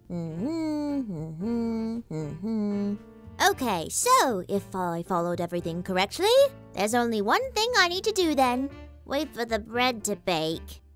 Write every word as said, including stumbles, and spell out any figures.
Okay, so if I followed everything correctly, there's only one thing I need to do then. Wait for the bread to bake.